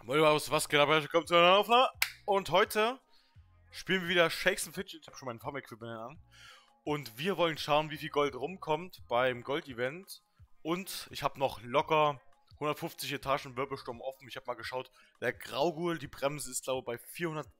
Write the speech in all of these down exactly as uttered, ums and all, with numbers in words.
Moin, was, was geht ab? Willkommen zu einer neuen Aufnahme. Und heute spielen wir wieder Shakes and Fidget. Ich habe schon mein Farm-Equipment an. Und wir wollen schauen, wie viel Gold rumkommt beim Gold-Event. Und ich habe noch locker hundertfünfzig Etagen Wirbelsturm offen. Ich habe mal geschaut, der Graugul, die Bremse ist glaube ich bei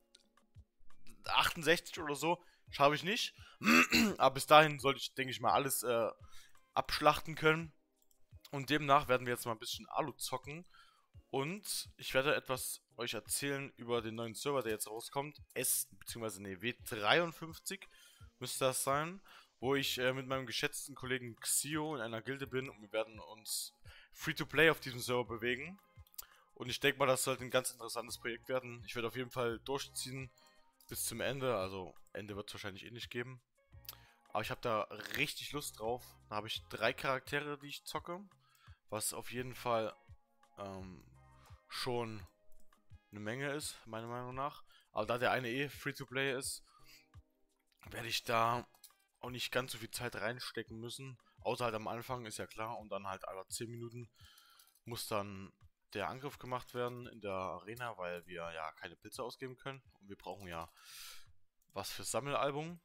vierhundertachtundsechzig oder so. Schaffe ich nicht. Aber bis dahin sollte ich, denke ich mal, alles äh, abschlachten können. Und demnach werden wir jetzt mal ein bisschen Alu zocken. Und ich werde etwas euch erzählen über den neuen Server, der jetzt rauskommt. S, beziehungsweise ne, W dreiundfünfzig müsste das sein. Wo ich äh, mit meinem geschätzten Kollegen Xio in einer Gilde bin. Und wir werden uns Free-to-Play auf diesem Server bewegen. Und ich denke mal, das sollte ein ganz interessantes Projekt werden. Ich werde auf jeden Fall durchziehen bis zum Ende. Also Ende wird es wahrscheinlich eh nicht geben. Aber ich habe da richtig Lust drauf. Da habe ich drei Charaktere, die ich zocke. Was auf jeden Fall ähm, schon eine Menge ist, meiner Meinung nach. Aber da der eine eh Free-to-Play ist, werde ich da auch nicht ganz so viel Zeit reinstecken müssen. Außer halt am Anfang, ist ja klar. Und dann halt alle zehn Minuten muss dann der Angriff gemacht werden in der Arena, weil wir ja keine Pilze ausgeben können. Und wir brauchen ja was fürs Sammelalbum.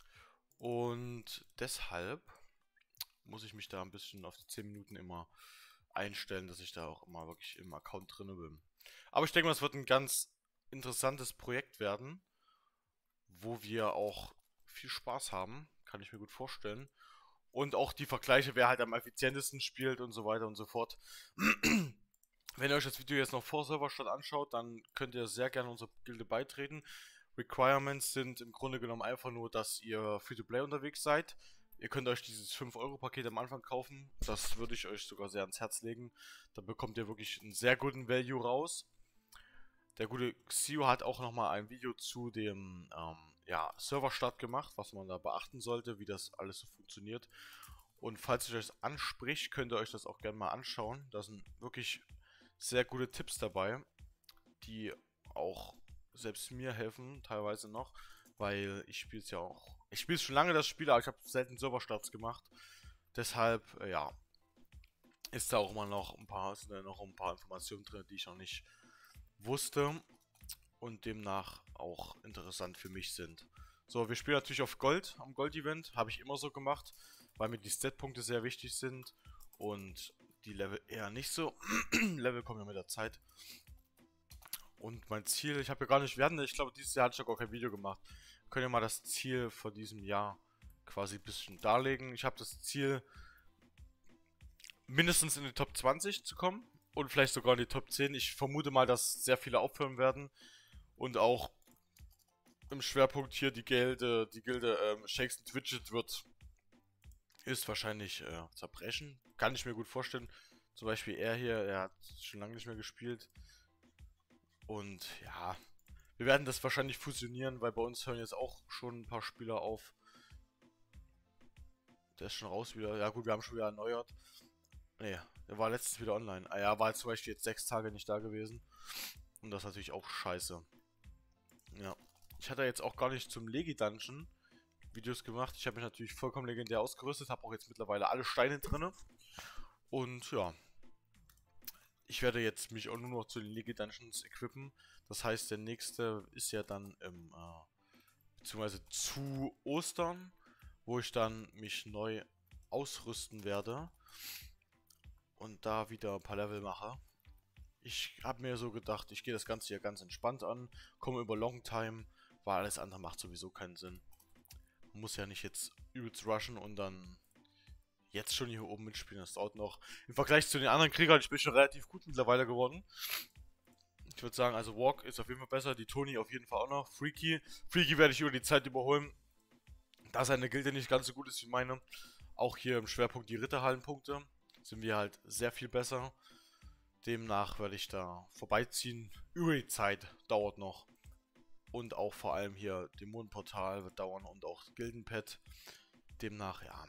Und deshalb muss ich mich da ein bisschen auf die zehn Minuten immer einstellen, dass ich da auch immer wirklich im Account drin bin. Aber ich denke mal, es wird ein ganz interessantes Projekt werden, wo wir auch viel Spaß haben, kann ich mir gut vorstellen. Und auch die Vergleiche, wer halt am effizientesten spielt und so weiter und so fort. Wenn ihr euch das Video jetzt noch vor Serverstart anschaut, dann könnt ihr sehr gerne unserer Gilde beitreten. Requirements sind im Grunde genommen einfach nur, dass ihr Free-to-Play unterwegs seid. Ihr könnt euch dieses fünf Euro Paket am Anfang kaufen. Das würde ich euch sogar sehr ans Herz legen. Da bekommt ihr wirklich einen sehr guten Value raus. Der gute Xio hat auch nochmal ein Video zu dem ähm, ja, Serverstart gemacht, was man da beachten sollte, wie das alles so funktioniert. Und falls euch das anspricht, könnt ihr euch das auch gerne mal anschauen. Da sind wirklich sehr gute Tipps dabei, die auch selbst mir helfen, teilweise noch. Weil ich spiele es ja auch. Ich spiele es schon lange, das Spiel, aber ich habe selten Serverstarts gemacht. Deshalb, äh, ja, ist da auch immer noch ein paar, sind da noch ein paar Informationen drin, die ich noch nicht wusste. Und demnach auch interessant für mich sind. So, wir spielen natürlich auf Gold am Gold-Event. Habe ich immer so gemacht, weil mir die Stat-Punkte sehr wichtig sind. Und die Level eher nicht so. Level kommen ja mit der Zeit. Und mein Ziel, ich habe ja gar nicht, wir hatten, ich glaube, dieses Jahr hatte ich ja gar kein Video gemacht. Können wir mal das Ziel von diesem Jahr quasi ein bisschen darlegen. Ich habe das Ziel, mindestens in die Top zwanzig zu kommen. Und vielleicht sogar in die Top zehn. Ich vermute mal, dass sehr viele aufhören werden. Und auch im Schwerpunkt hier die Gilde, die Gilde ähm, Shakes and Fidget wird, ist wahrscheinlich äh, zerbrechen. Kann ich mir gut vorstellen. Zum Beispiel er hier, er hat schon lange nicht mehr gespielt. Und ja, wir werden das wahrscheinlich fusionieren, weil bei uns hören jetzt auch schon ein paar Spieler auf. Der ist schon raus wieder. Ja gut, wir haben schon wieder erneuert. Ne, der war letztens wieder online. Ah ja, war jetzt zum Beispiel jetzt sechs Tage nicht da gewesen. Und das ist natürlich auch scheiße. Ja. Ich hatte jetzt auch gar nicht zum Legi-Dungeon Videos gemacht. Ich habe mich natürlich vollkommen legendär ausgerüstet. Habe auch jetzt mittlerweile alle Steine drin. Und ja. Ich werde jetzt mich auch nur noch zu den Legi-Dungeons equippen. Das heißt, der nächste ist ja dann im, äh, beziehungsweise zu Ostern, wo ich dann mich neu ausrüsten werde und da wieder ein paar Level mache. Ich habe mir so gedacht, ich gehe das Ganze hier ganz entspannt an, komme über Longtime, weil alles andere macht sowieso keinen Sinn. Man muss ja nicht jetzt übelst rushen und dann jetzt schon hier oben mitspielen, das dauert noch. Im Vergleich zu den anderen Kriegern, ich bin schon relativ gut mittlerweile geworden. Ich würde sagen, also Walk ist auf jeden Fall besser, die Toni auf jeden Fall auch noch. Freaky, Freaky werde ich über die Zeit überholen, da seine Gilde nicht ganz so gut ist wie meine. Auch hier im Schwerpunkt die Ritterhallenpunkte sind wir halt sehr viel besser. Demnach werde ich da vorbeiziehen. Über die Zeit dauert noch. Und auch vor allem hier Dämonenportal wird dauern und auch Gildenpad. Demnach, ja,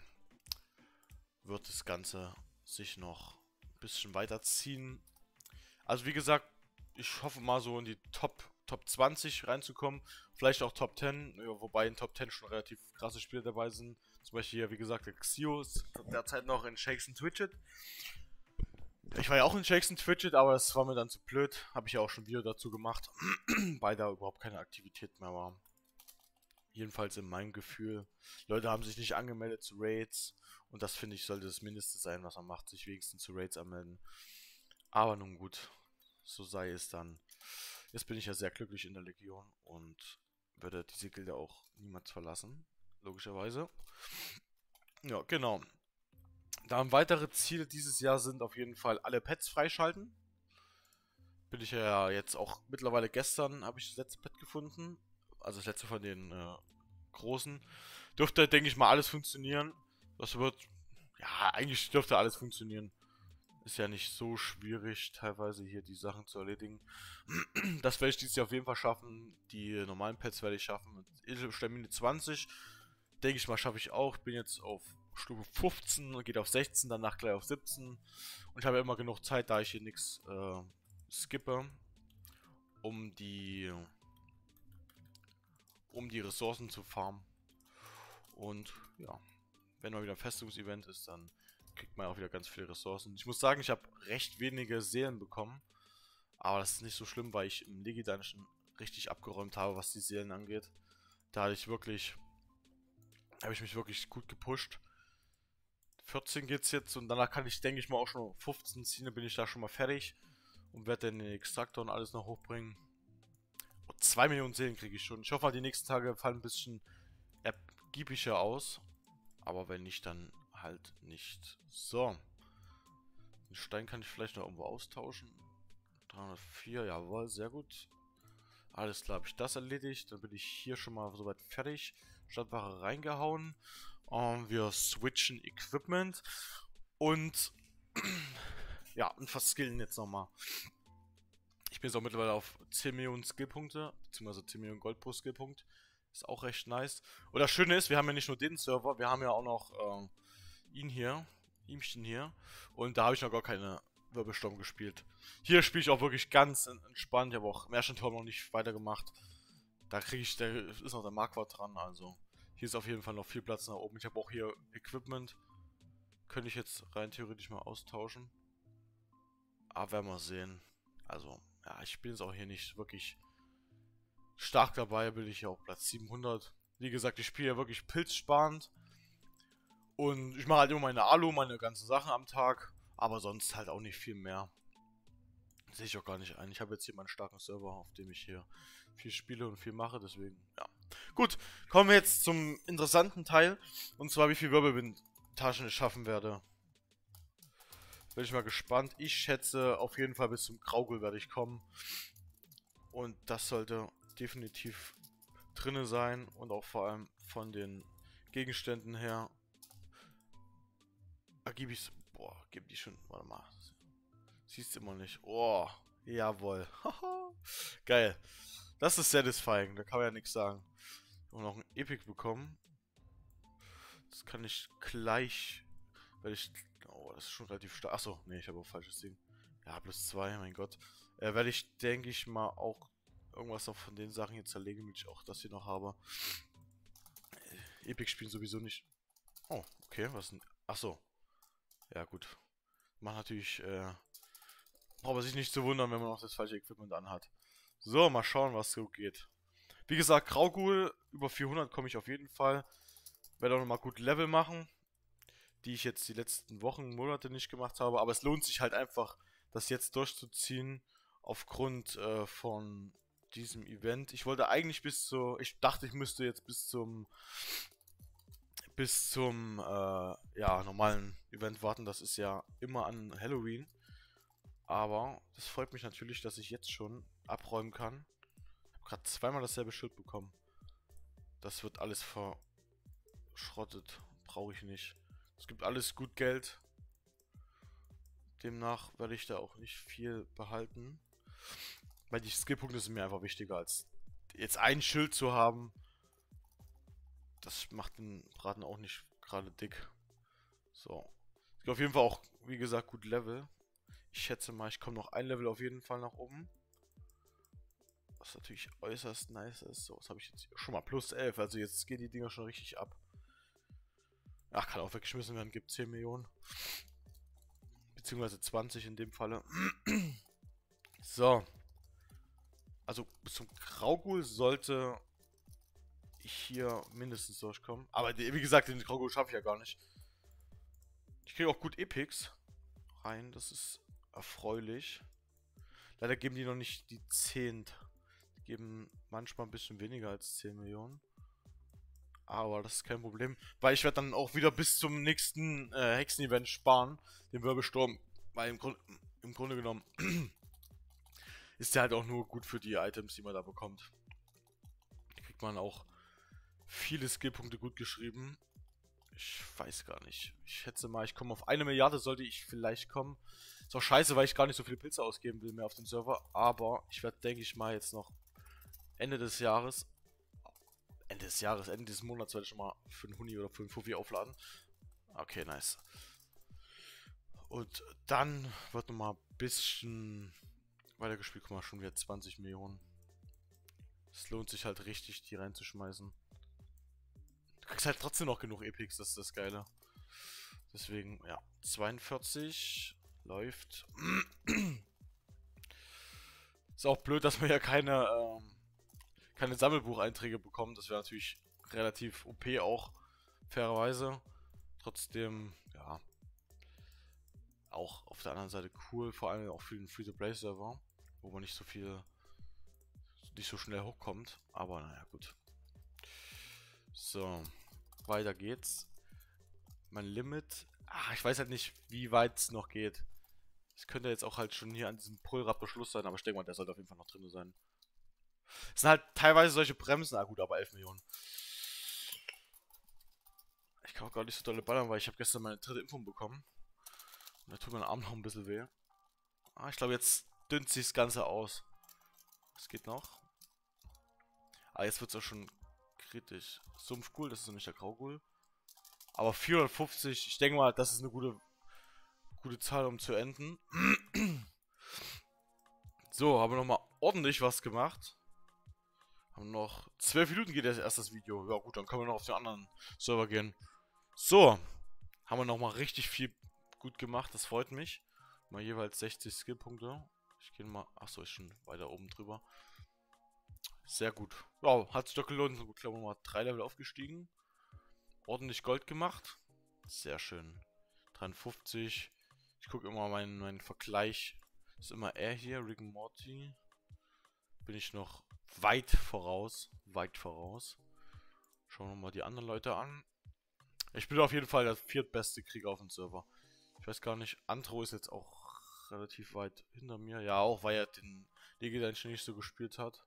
wird das Ganze sich noch ein bisschen weiterziehen. Also wie gesagt, ich hoffe mal so in die Top, Top zwanzig reinzukommen. Vielleicht auch Top zehn, ja, wobei in Top zehn schon relativ krasse Spiele dabei sind. Zum Beispiel hier, wie gesagt, der Xio ist derzeit noch in Shakes and Fidget. Ich war ja auch in Jackson Twitchit, aber das war mir dann zu blöd. Habe ich ja auch schon ein Video dazu gemacht, weil da überhaupt keine Aktivität mehr war. Jedenfalls in meinem Gefühl. Leute haben sich nicht angemeldet zu Raids. Und das, finde ich, sollte das Mindeste sein, was man macht, sich wenigstens zu Raids anmelden. Aber nun gut, so sei es dann. Jetzt bin ich ja sehr glücklich in der Legion und werde diese Gilde auch niemals verlassen, logischerweise. Ja, genau. Dann weitere Ziele dieses Jahr sind auf jeden Fall alle Pets freischalten. Bin ich ja jetzt auch mittlerweile gestern, habe ich das letzte Pet gefunden. Also das letzte von den äh, großen. Dürfte, denke ich mal, alles funktionieren. Das wird, ja, eigentlich dürfte alles funktionieren. Ist ja nicht so schwierig, teilweise hier die Sachen zu erledigen. Das werde ich dieses Jahr auf jeden Fall schaffen. Die normalen Pets werde ich schaffen. Mit Stamina zwanzig, denke ich mal, schaffe ich auch. Bin jetzt auf Stufe fünfzehn, geht auf sechzehn, danach gleich auf siebzehn. Und ich habe ja immer genug Zeit, da ich hier nichts äh, skippe, um die um die Ressourcen zu farmen. Und ja, wenn mal wieder ein Festungsevent ist, dann kriegt man auch wieder ganz viele Ressourcen. Ich muss sagen, ich habe recht wenige Seelen bekommen. Aber das ist nicht so schlimm, weil ich im Legi-Dungeon richtig abgeräumt habe, was die Seelen angeht. Da hatte ich wirklich, habe ich mich wirklich gut gepusht. vierzehn geht's jetzt und danach kann ich, denke ich mal, auch schon fünfzehn ziehen. Dann bin ich da schon mal fertig. Und werde dann den Extraktor und alles noch hochbringen. Und zwei Millionen Seelen kriege ich schon. Ich hoffe, die nächsten Tage fallen ein bisschen ergiebiger aus. Aber wenn nicht, dann halt nicht. So. Den Stein kann ich vielleicht noch irgendwo austauschen. dreihundertvier, jawohl, sehr gut. Alles klar, habe ich das erledigt. Dann bin ich hier schon mal soweit fertig. Stadtwache reingehauen. Um, wir switchen Equipment. Und ja, und verskillen jetzt nochmal. Ich bin jetzt auch mittlerweile auf zehn Millionen Skillpunkte, beziehungsweise zehn Millionen Gold pro Skillpunkt. Ist auch recht nice. Und das Schöne ist, wir haben ja nicht nur den Server, wir haben ja auch noch äh, ihn hier, ihmchen hier. Und da habe ich noch gar keine Wirbelsturm gespielt. Hier spiele ich auch wirklich ganz entspannt. Ich habe auch Märchentor noch nicht weitergemacht. Da kriege ich, da ist noch der Marquardt dran, also hier ist auf jeden Fall noch viel Platz nach oben. Ich habe auch hier Equipment. Könnte ich jetzt rein theoretisch mal austauschen. Aber werden wir sehen. Also, ja, ich bin jetzt auch hier nicht wirklich stark dabei. Bin ich ja auch Platz siebenhundert. Wie gesagt, ich spiele ja wirklich pilzsparend. Und ich mache halt immer meine Alu, meine ganzen Sachen am Tag. Aber sonst halt auch nicht viel mehr. Sehe ich auch gar nicht ein. Ich habe jetzt hier meinen starken Server, auf dem ich hier viel spiele und viel mache. Deswegen, ja. Gut, kommen wir jetzt zum interessanten Teil. Und zwar, wie viel Wirbelwindtaschen ich schaffen werde. Bin ich mal gespannt. Ich schätze, auf jeden Fall bis zum Graugul werde ich kommen. Und das sollte definitiv drinne sein. Und auch vor allem von den Gegenständen her. Ah, gebe ich boah, gebe die schon. Warte mal. Siehst du immer nicht. Oh, jawohl. Geil. Das ist satisfying. Da kann man ja nichts sagen. Und noch ein Epic bekommen. Das kann ich gleich. Werde ich. Oh, das ist schon relativ stark. Achso, nee, ich habe auch falsches Ding. Ja, plus zwei, mein Gott. Äh, werde ich, denke ich mal, auch irgendwas noch von den Sachen hier zerlegen, damit ich auch das hier noch habe. Äh, Epic spielen sowieso nicht. Oh, okay, was denn? Achso. Ja, gut. Macht natürlich, äh. braucht man sich nicht zu wundern, wenn man noch das falsche Equipment anhat. So, mal schauen, was so geht. Wie gesagt, Graugul, über vierhundert komme ich auf jeden Fall. Werde auch nochmal gut Level machen, die ich jetzt die letzten Wochen, Monate nicht gemacht habe. Aber es lohnt sich halt einfach, das jetzt durchzuziehen, aufgrund äh, von diesem Event. Ich wollte eigentlich bis zu, ich dachte, ich müsste jetzt bis zum, bis zum, äh, ja, normalen Event warten. Das ist ja immer an Halloween. Aber das freut mich natürlich, dass ich jetzt schon abräumen kann. Ich habe gerade zweimal dasselbe Schild bekommen. Das wird alles verschrottet. Brauche ich nicht. Es gibt alles gut Geld. Demnach werde ich da auch nicht viel behalten. Weil die Skillpunkte sind mir einfach wichtiger, als jetzt ein Schild zu haben. Das macht den Braten auch nicht gerade dick. So. Ich bin auf jeden Fall auch, wie gesagt, gut Level. Ich schätze mal, ich komme noch ein Level auf jeden Fall nach oben. Was natürlich äußerst nice ist. So, was habe ich jetzt schon mal plus elf. Also jetzt gehen die Dinger schon richtig ab. Ach, kann auch weggeschmissen werden. Gibt zehn Millionen. Beziehungsweise zwanzig in dem Falle. So. Also bis zum Graugul sollte ich hier mindestens durchkommen. Aber die, wie gesagt, den Graugul schaffe ich ja gar nicht. Ich kriege auch gut Epics rein. Das ist erfreulich. Leider geben die noch nicht die zehn. Die geben manchmal ein bisschen weniger als zehn Millionen. Aber das ist kein Problem. Weil ich werde dann auch wieder bis zum nächsten äh, Hexen-Event sparen. Den Wirbelsturm. Weil im, Grund, im Grunde genommen ist der halt auch nur gut für die Items, die man da bekommt. Da kriegt man auch viele Skillpunkte gut geschrieben. Ich weiß gar nicht. Ich schätze mal, ich komme auf eine Milliarde, sollte ich vielleicht kommen. Ist auch scheiße, weil ich gar nicht so viele Pilze ausgeben will mehr auf dem Server. Aber ich werde, denke ich mal, jetzt noch Ende des Jahres, Ende des Jahres, Ende des Monats werde ich schon mal für einen Huni oder für einen Fuffi aufladen. Okay, nice. Und dann wird noch mal ein bisschen weitergespielt. Guck mal, schon wieder zwanzig Millionen. Es lohnt sich halt richtig, die reinzuschmeißen. Du kriegst halt trotzdem noch genug Epics, das ist das Geile. Deswegen, ja, zweiundvierzig läuft. Ist auch blöd, dass man ja keine, ähm, keine Sammelbucheinträge bekommt. Das wäre natürlich relativ O P auch, fairerweise. Trotzdem, ja, auch auf der anderen Seite cool, vor allem auch für den Free-to-Play-Server, wo man nicht so viel, nicht so schnell hochkommt. Aber naja, gut. So, weiter geht's. Mein Limit. Ach, ich weiß halt nicht, wie weit es noch geht. Es könnte jetzt auch halt schon hier an diesem Pullrad-Beschluss sein, aber ich denke mal, der sollte auf jeden Fall noch drin sein. Es sind halt teilweise solche Bremsen. Ah gut, aber elf Millionen. Ich kann auch gar nicht so dolle ballern, weil ich habe gestern meine dritte Impfung bekommen. Und da tut mein Arm noch ein bisschen weh. Ah, ich glaube, jetzt dünnt sich das Ganze aus. Was geht noch? Ah, jetzt wird es auch schon kritisch. Sumpfgul, das ist noch nicht der Graugul. Aber vierhundertfünfzig, ich denke mal, das ist eine gute, gute Zahl, um zu enden. So, haben wir nochmal ordentlich was gemacht. Haben noch zwölf Minuten geht jetzt erst das Video. Ja gut, dann können wir noch auf den anderen Server gehen. So, haben wir nochmal richtig viel gut gemacht, das freut mich. Mal jeweils sechzig Skillpunkte. Ich gehe mal, achso, ist schon weiter oben drüber. Sehr gut. Wow, hat sich doch gelohnt. Ich glaube mal drei Level aufgestiegen. Ordentlich Gold gemacht. Sehr schön. dreiundfünfzig. Ich gucke immer meinen, meinen Vergleich. Ist immer er hier, Rick and Morty. Bin ich noch weit voraus. Weit voraus. Schauen wir mal die anderen Leute an. Ich bin auf jeden Fall der viertbeste Krieger auf dem Server. Ich weiß gar nicht, Antro ist jetzt auch relativ weit hinter mir. Ja, auch weil er den Legendary nicht so gespielt hat.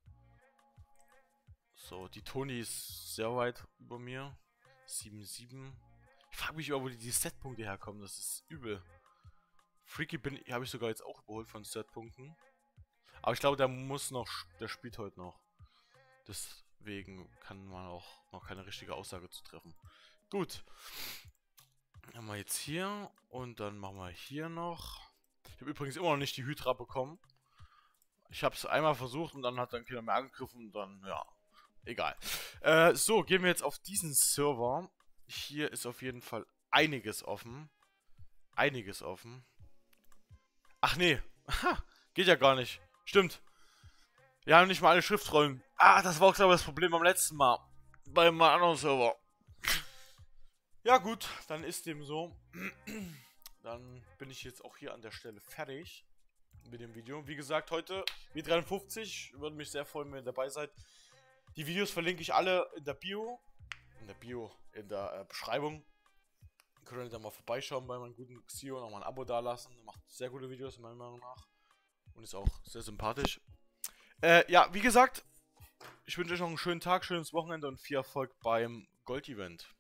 So, die Toni ist sehr weit über mir. sieben sieben. Ich frage mich über, wo die, die Setpunkte herkommen. Das ist übel. Freaky bin habe ich sogar jetzt auch überholt von Setpunkten. Aber ich glaube, der muss noch, der spielt heute noch. Deswegen kann man auch noch keine richtige Aussage zu treffen. Gut. Haben wir jetzt hier und dann machen wir hier noch. Ich habe übrigens immer noch nicht die Hydra bekommen. Ich habe es einmal versucht und dann hat dann keiner mehr angegriffen und dann, ja, egal. Äh, so, gehen wir jetzt auf diesen Server. Hier ist auf jeden Fall einiges offen. Einiges offen. Ach nee, aha, geht ja gar nicht. Stimmt. Wir haben nicht mal alle Schriftrollen. Ah, das war auch glaube ich das Problem beim letzten Mal. Beim anderen Server. Ja gut, dann ist dem so. Dann bin ich jetzt auch hier an der Stelle fertig mit dem Video. Wie gesagt, heute W dreiundfünfzig. Würde mich sehr freuen, wenn ihr dabei seid. Die Videos verlinke ich alle in der Bio. In der Bio, in der äh, Beschreibung. Könnt ihr da mal vorbeischauen bei meinem guten Xio. Nochmal ein Abo dalassen. Er macht sehr gute Videos, meiner Meinung nach. Und ist auch sehr sympathisch. Äh, ja, wie gesagt, ich wünsche euch noch einen schönen Tag, schönes Wochenende und viel Erfolg beim Gold-Event.